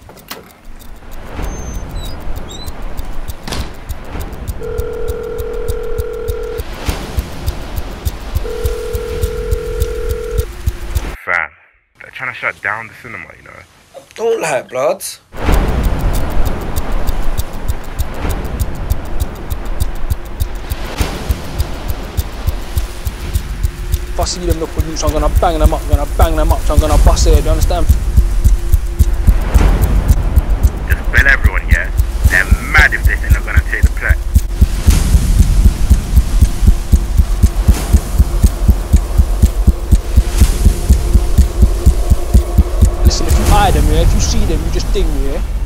Fam, they're trying to shut down the cinema, you know. Don't lie, blood. If I see them look with loose, I'm gonna bang them up, so I'm gonna bust it, do you understand? Just bell everyone, yeah? They're mad if they think they're gonna take the Plex. Listen, if you eye them, yeah, if you see them, you just ding me, yeah?